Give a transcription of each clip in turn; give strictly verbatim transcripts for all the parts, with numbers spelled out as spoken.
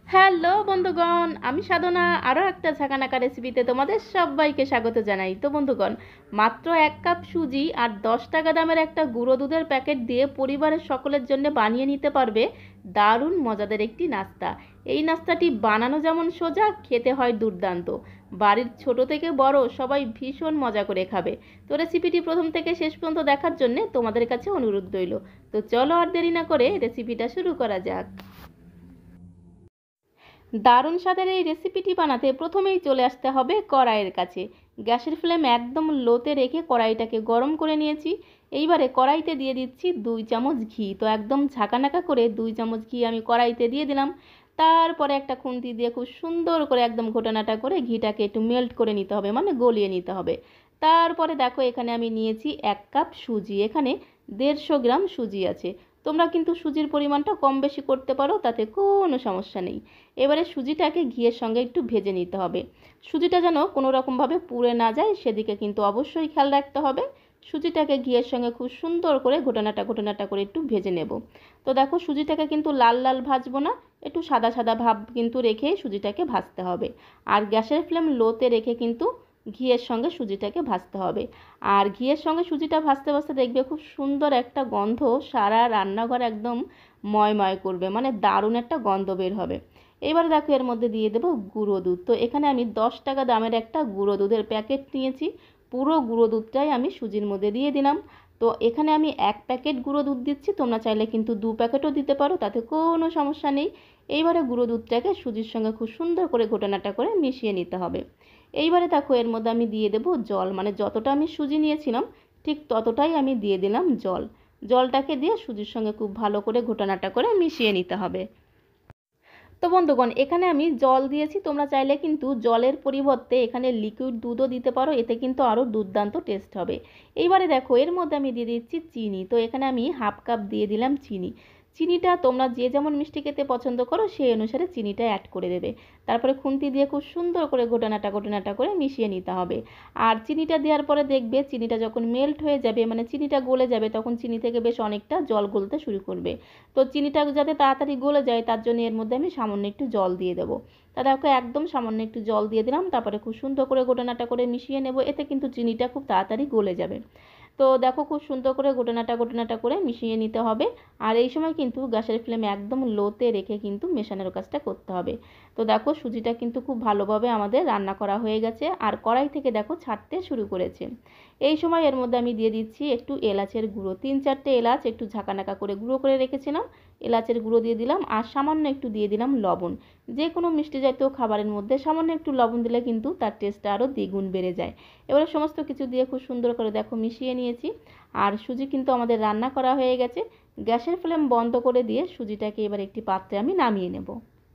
Hello বন্ধুগণ, আমি সাধনা আরও একটা ঝাঁকানাকা রেসিপিতে তোমাদের সবাইকে স্বাগত জানাই। তো বন্ধুগণ, মাত্র এক কাপ সুজি আর দশ টাকা দামের একটা গুঁড়ো দুধের প্যাকেট দিয়ে পরিবারের সকলের জন্য বানিয়ে নিতে পারবে দারুণ মজাদার একটি নাস্তা। এই নাস্তাটি বানানো যেমন সোজা, খেতে হয় দুর্দান্ত। বাড়ির ছোট থেকে বড় সবাই ভীষণ মজা করে খাবে। তো রেসিপিটি প্রথম থেকে শেষ পর্যন্ত দেখার জন্য তোমাদের কাছে অনুরোধ রইল। তো চলো আর দেরি না করে রেসিপিটা শুরু করা যাক। দারুণ স্বাদের এই রেসিপিটি বানাতে প্রথমেই চলে আসতে হবে কড়াইয়ের কাছে। গ্যাসের ফ্লেম একদম লোতে রেখে কড়াইটাকে গরম করে নিয়েছি। এইবারে কড়াইতে দিয়ে দিচ্ছি দুই চামচ ঘি। তো একদম ঝাঁকানাকা করে দুই চামচ ঘি আমি কড়াইতে দিয়ে দিলাম। তারপরে একটা খুন্তি দিয়ে খুব সুন্দর করে একদম ঘোটানাটা করে ঘিটাকে একটু মেল্ট করে নিতে হবে, মানে গলিয়ে নিতে হবে। তারপরে দেখো এখানে আমি নিয়েছি এক কাপ সুজি। এখানে দেড়শো গ্রাম সুজি আছে। তোমরা কিন্তু সুজির পরিমাণটা কম বেশি করতে পারো, তাতে কোনো সমস্যা নেই। এবারে সুজিটাকে ঘিয়ের সঙ্গে একটু ভেজে নিতে হবে। সুজিটা যেন কোনো রকমভাবে পুড়ে না যায়, সেদিকে কিন্তু অবশ্যই খেয়াল রাখতে হবে। সুজিটাকে ঘিয়ের সঙ্গে খুব সুন্দর করে ঘোটানাটা ঘোটানাটা করে একটু ভেজে নেব। তো দেখো সুজিটাকে কিন্তু লাল লাল ভাজবো না, একটু সাদা সাদা ভাব কিন্তু রেখেই সুজিটাকে ভাজতে হবে। আর গ্যাসের ফ্লেম লোতে রেখে কিন্তু ঘিয়ের সঙ্গে সুজিটাকে ভাজতে হবে। আর ঘিয়ের সঙ্গে সুজিটা ভাজতে ভাজতে দেখবে খুব সুন্দর একটা গন্ধ সারা রান্নাঘর একদম ময়ময় করবে, মানে দারুণ একটা গন্ধ বের হবে। এবারে দেখো এর মধ্যে দিয়ে দেবো গুঁড়ো দুধ। তো এখানে আমি দশ টাকা দামের একটা গুঁড়ো দুধের প্যাকেট নিয়েছি। পুরো গুঁড়ো দুধটাই আমি সুজির মধ্যে দিয়ে দিলাম। তো এখানে আমি এক প্যাকেট গুঁড়ো দুধ দিচ্ছি, তোমরা চাইলে কিন্তু দু প্যাকেটও দিতে পারো, তাতে কোনো সমস্যা নেই। এইবারে গুঁড়ো দুধটাকে সুজির সঙ্গে খুব সুন্দর করে ঘোটানাটা করে মিশিয়ে নিতে হবে। এইবারে দেখো এর মধ্যে আমি দিয়ে দেবো জল, মানে যতটা আমি সুজি নিয়েছিলাম ঠিক ততটাই আমি দিয়ে দিলাম জল। জলটাকে দিয়ে সুজির সঙ্গে খুব ভালো করে ঘোটানাটা করে মিশিয়ে নিতে হবে। তো বন্ধুগণ, এখানে আমি জল দিয়েছি, তোমরা চাইলে কিন্তু জলের পরিবর্তে এখানে লিকুইড দুধও দিতে পারো, এতে কিন্তু আরও দুর্দান্ত টেস্ট হবে। এইবারে দেখো এর মধ্যে আমি দিয়ে দিচ্ছি চিনি। তো এখানে আমি হাফ কাপ দিয়ে দিলাম চিনি। চিনিটা তোমরা যে যেমন মিষ্টি খেতে পছন্দ করো সেই অনুসারে চিনিটা অ্যাড করে দেবে। তারপরে খুন্তি দিয়ে খুব সুন্দর করে ঘোটানাটা ঘোটানাটা করে মিশিয়ে নিতে হবে। আর চিনিটা দেওয়ার পরে দেখবে চিনিটা যখন মেল্ট হয়ে যাবে, মানে চিনিটা গলে যাবে, তখন চিনি থেকে বেশ অনেকটা জল গলতে শুরু করবে। তো চিনিটা যাতে তাড়াতাড়ি গলে যায় তার জন্য এর মধ্যে আমি সামান্য একটু জল দিয়ে দেবো। তা দেখো একদম সামান্য একটু জল দিয়ে দিলাম, তারপরে খুব সুন্দর করে ঘোটানাটা করে মিশিয়ে নেব, এতে কিন্তু চিনিটা খুব তাড়াতাড়ি গলে যাবে। তো দেখো খুব সুন্দর করে ঘোটানাটা ঘোটানাটা করে মিশিয়ে নিতে হবে। আর এই সময় কিন্তু গ্যাসের ফ্লেম একদম লোতে রেখে কিন্তু মেশানোর কাজটা করতে হবে। তো দেখো সুজিটা কিন্তু খুব ভালোভাবে আমাদের রান্না করা হয়ে গেছে, আর কড়াই থেকে দেখো ছাড়তে শুরু করেছে। এই সময় এর মধ্যে আমি দিয়ে দিচ্ছি একটু এলাচের গুঁড়ো। তিন চারটে এলাচ একটু ঝাঁকানাকা করে গুঁড়ো করে রেখেছিলাম, এলাচের গুঁড়ো দিয়ে দিলাম। আর সামান্য একটু দিয়ে দিলাম লবণ। যে কোনো মিষ্টি জাতীয় খাবারের মধ্যে সামান্য একটু লবণ দিলে কিন্তু তার টেস্টটা আরও দ্বিগুণ বেড়ে যায়। এবারে সমস্ত কিছু দিয়ে খুব সুন্দর করে দেখো মিশিয়ে নিয়েছি। আর সুজি কিন্তু আমাদের রান্না করা হয়ে গেছে। গ্যাসের ফ্লেম বন্ধ করে দিয়ে সুজিটাকে এবার একটি পাত্রে আমি নামিয়ে নেব।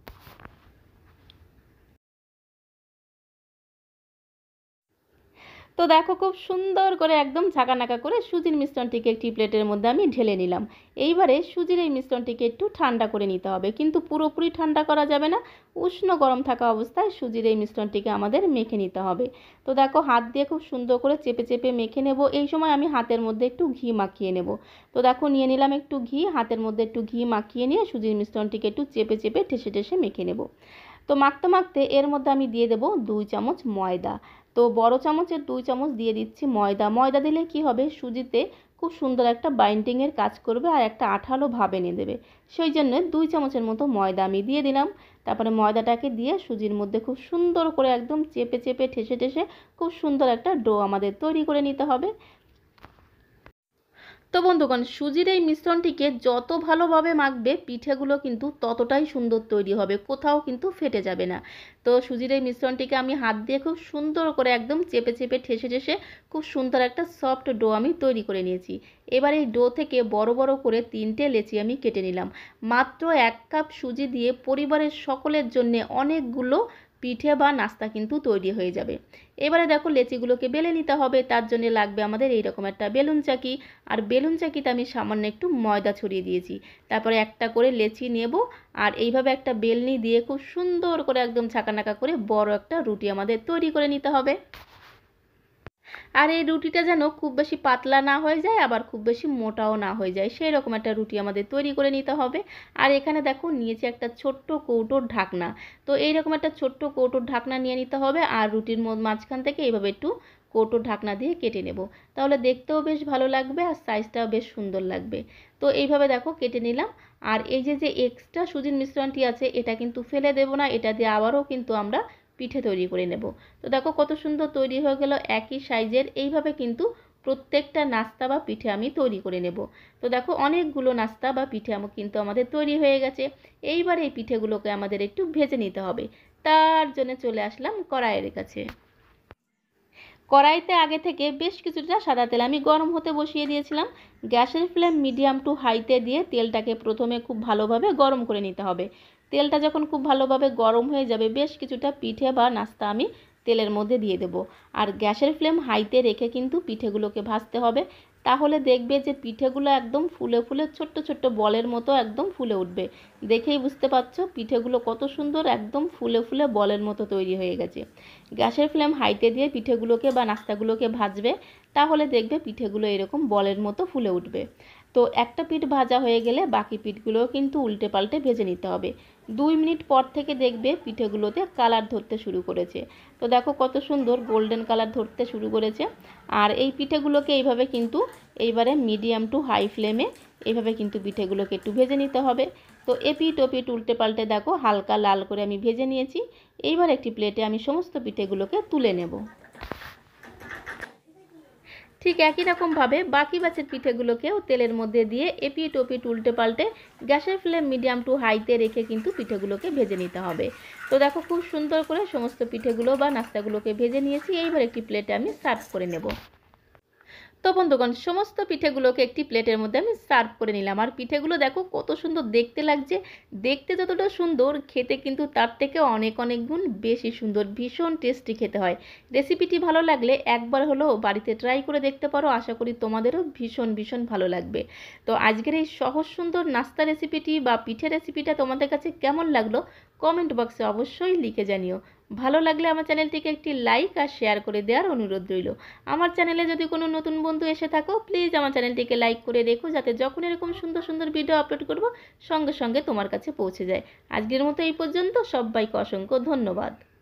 তো দেখো খুব সুন্দর করে একদম ঝাঁকানাকা করে সুজির মিশ্রণটিকে একটি প্লেটের মধ্যে আমি ঢেলে নিলাম। এইবারে সুজির এই মিশ্রণটিকে একটু ঠান্ডা করে নিতে হবে, কিন্তু পুরোপুরি ঠান্ডা করা যাবে না। উষ্ণ গরম থাকা অবস্থায় সুজির এই মিশ্রণটিকে আমাদের মেখে নিতে হবে। তো দেখো হাত দিয়ে খুব সুন্দর করে চেপে চেপে মেখে নেব। এই সময় আমি হাতের মধ্যে একটু ঘি মাখিয়ে নেব। তো দেখো নিয়ে নিলাম একটু ঘি, হাতের মধ্যে একটু ঘি মাখিয়ে নিয়ে সুজির মিশ্রণটিকে একটু চেপে চেপে ঠেসে ঠেসে মেখে নেব। তো মাখতে মাখতে এর মধ্যে আমি দিয়ে দেবো দুই চামচ ময়দা। তো বড় চামচের দুই চামচ দিয়ে দিচ্ছি ময়দা। ময়দা দিলে কি হবে, সুজিতে খুব সুন্দর একটা বাইন্ডিংয়ের কাজ করবে আর একটা আঠালো ভাব এনে দেবে। সেই জন্য দুই চামচের মতো ময়দা আমি দিয়ে দিলাম। তারপরে ময়দাটাকে দিয়ে সুজির মধ্যে খুব সুন্দর করে একদম চেপে চেপে ঠেসে ঠেসে খুব সুন্দর একটা ডো আমাদের তৈরি করে নিতে হবে। তো বন্ধুগণ, সুজির এই মিশ্রণটিকে যত ভালোভাবে মাখবে পিঠেগুলো কিন্তু ততটাই সুন্দর তৈরি হবে, কোথাও কিন্তু ফেটে যাবে না। তো সুজির এই মিশ্রণটিকে আমি হাত দিয়ে খুব সুন্দর করে একদম চেপে চেপে ঠেসে ঠেসে খুব সুন্দর একটা সফট ডো আমি তৈরি করে নিয়েছি। এবার এই ডো থেকে বড় বড় করে তিনটে লেচি আমি কেটে নিলাম। মাত্র এক কাপ সুজি দিয়ে পরিবারের সকলের জন্য অনেকগুলো পিঠে বা নাস্তা কিন্তু তৈরি হয়ে যাবে। এবারে দেখো লেচিগুলোকে বেলে নিতে হবে, তার জন্য লাগবে আমাদের এইরকম একটা বেলুন চাকি। আর বেলুন চাকিতে আমি সামান্য একটু ময়দা ছড়িয়ে দিয়েছি। তারপরে একটা করে লেচি নেব, আর এইভাবে একটা বেলনি দিয়ে খুব সুন্দর করে একদম ছাকানাকা করে বড় একটা রুটি আমাদের তৈরি করে নিতে হবে। আর এই রুটিটা যেন খুব বেশি পাতলা না হয়ে যায়, আবার খুব বেশি মোটাও না হয়ে যায়, সেই রকম একটা রুটি আমাদের তৈরি করে নিতে হবে। আর এখানে দেখো নিয়েছি একটা ছোট্ট কৌটোর ঢাকনা। তো এইরকম একটা ছোট্ট কৌটোর ঢাকনা নিয়ে নিতে হবে, আর রুটির মাঝখান থেকে এইভাবে একটু কৌটোর ঢাকনা দিয়ে কেটে নেব। তাহলে দেখতেও বেশ ভালো লাগবে আর সাইজটাও বেশ সুন্দর লাগবে। তো এইভাবে দেখো কেটে নিলাম। আর এই যে যে এক্সট্রা সুজির মিশ্রণটি আছে এটা কিন্তু ফেলে দেব না, এটা দিয়ে আবারও কিন্তু আমরা পিঠে তৈরি করে নেব। তো দেখো কত সুন্দর তৈরি হয়ে গেল একই সাইজের। এইভাবে কিন্তু প্রত্যেকটা নাস্তা বা পিঠে আমি তৈরি করে নেব। তো দেখো অনেকগুলো নাস্তা বা পিঠে আমার কিন্তু আমাদের তৈরি হয়ে গেছে। এইবার এই পিঠেগুলোকে আমাদের একটু ভেজে নিতে হবে। তার জন্য চলে আসলাম কড়াইয়ের কাছে। কড়াইতে আগে থেকে বেশ কিছুটা সাদা তেল আমি গরম হতে বসিয়ে দিয়েছিলাম। গ্যাসের ফ্লেম মিডিয়াম টু হাইতে দিয়ে তেলটাকে প্রথমে খুব ভালোভাবে গরম করে নিতে হবে। তেলটা যখন খুব ভালোভাবে গরম হয়ে যাবে বেশ কিছুটা পিঠে বা নাস্তা আমি তেলের মধ্যে দিয়ে দেব। আর গ্যাসের ফ্লেম হাইতে রেখে কিন্তু পিঠেগুলোকে ভাজতে হবে, তাহলে দেখবে যে পিঠেগুলো একদম ফুলে ফুলে ছোট্ট ছোট্ট বলের মতো একদম ফুলে উঠবে। দেখেই বুঝতে পারছো পিঠেগুলো কত সুন্দর একদম ফুলে ফুলে বলের মতো তৈরি হয়ে গেছে। গ্যাসের ফ্লেম হাইতে দিয়ে পিঠেগুলোকে বা নাস্তাগুলোকে ভাজবে, তাহলে দেখবে পিঠেগুলো এরকম বলের মতো ফুলে উঠবে। তো একটা পিঠ ভাজা হয়ে গেলে বাকি পিঠগুলোও কিন্তু উল্টে পাল্টে ভেজে নিতে হবে। দুই মিনিট পর থেকে দেখবে পিঠেগুলোতে কালার ধরতে শুরু করেছে। তো দেখো কত সুন্দর গোল্ডেন কালার ধরতে শুরু করেছে। আর এই পিঠেগুলোকে এইভাবে কিন্তু এইবারে মিডিয়াম টু হাই ফ্লেমে এইভাবে কিন্তু পিঠেগুলোকে একটু ভেজে নিতে হবে। তো এপিঠ ওপিঠ উল্টে পাল্টে দেখো হালকা লাল করে আমি ভেজে নিয়েছি। এইবার একটি প্লেটে আমি সমস্ত পিঠেগুলোকে তুলে নেব। ঠিক একই রকমভাবে বাকি ব্যাচের পিঠেগুলোকেও তেলের মধ্যে দিয়ে এপিঠ ওপিঠ উল্টে পাল্টে গ্যাসের ফ্লেম মিডিয়াম টু হাইতে রেখে কিন্তু পিঠেগুলোকে ভেজে নিতে হবে। তো দেখো খুব সুন্দর করে সমস্ত পিঠেগুলো বা নাস্তাগুলোকে ভেজে নিয়েছি। এইবার একটি প্লেটে আমি সার্ভ করে নেব। তো বন্ধুগণ সমস্ত পিঠেগুলোকে একটি প্লেটের মধ্যে আমি সার্ভ করে নিলাম। আর পিঠেগুলো দেখো কত সুন্দর দেখতে লাগছে। দেখতে যতটা সুন্দর খেতে কিন্তু তার থেকে অনেক অনেক গুণ বেশি সুন্দর, ভীষণ টেস্টি খেতে হয়। রেসিপিটি ভালো লাগলে একবার হলেও বাড়িতে ট্রাই করে দেখতে পারো, আশা করি তোমাদেরও ভীষণ ভীষণ ভালো লাগবে। তো আজকের এই সহজ সুন্দর নাস্তা রেসিপিটি বা পিঠে রেসিপিটা তোমাদের কাছে কেমন লাগলো কমেন্ট বক্সে অবশ্যই লিখে জানিও। ভালো লাগলে আমার চ্যানেলটিকে একটি লাইক আর শেয়ার করে দেওয়ার অনুরোধ রইল। আমার চ্যানেলে যদি কোনো নতুন বন্ধু এসে থাকো প্লিজ আমার চ্যানেলটিকে লাইক করে রেখো, যাতে যখন এরকম সুন্দর সুন্দর ভিডিও আপলোড করব সঙ্গে সঙ্গে তোমার কাছে পৌঁছে যায়। আজকের মতো এই পর্যন্ত, সবাইকে অসংখ্য ধন্যবাদ।